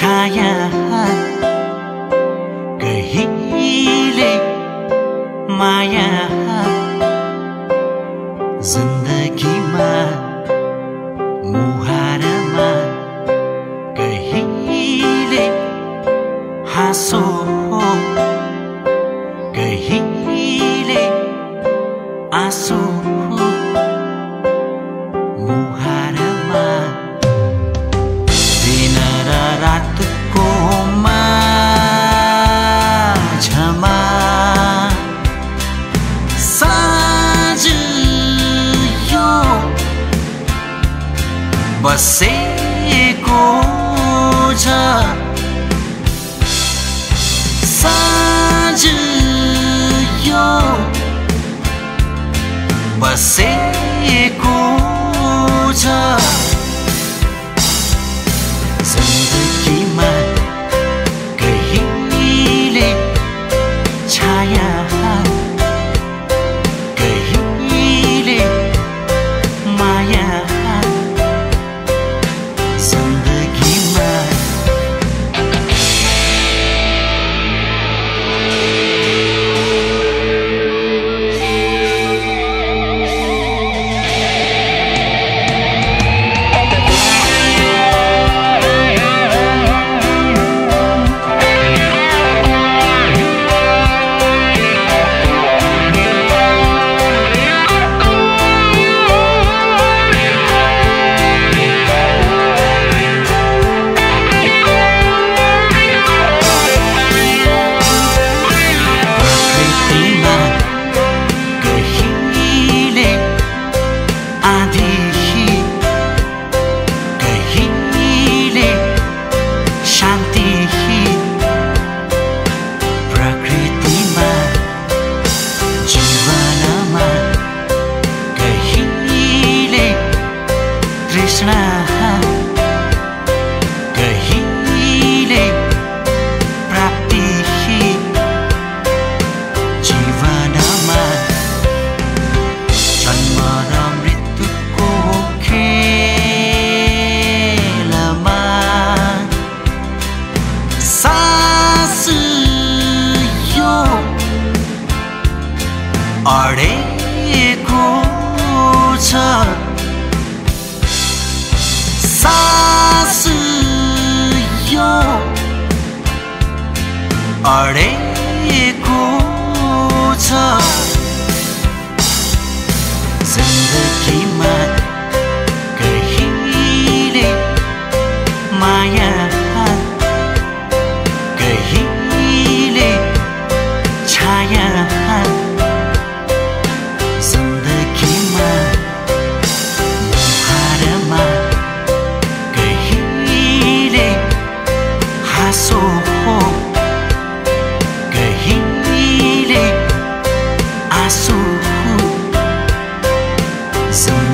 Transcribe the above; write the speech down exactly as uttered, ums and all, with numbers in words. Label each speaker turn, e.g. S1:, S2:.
S1: छाया कहिले माया जिन्दगीमा मुहारमा कहिले हाँसो कहिले आँसु मुहारमा दिन र रातको माझमा साँझ यो बसेको छ साँझ यो बसेको छ जिन्दगीमा कहिले छाया कहिले माया जिन्दगीमा कहिले प्राप्ति जीवनमा जन्म र मृत्युको खेलमा सास यो अडेको छ सास यो अडेको छ जिन्दगीमा कहिले माया कहिले छाया जिन्दगीमा मुहारमा हाँसो कहिले आँसु जिन्दगीमा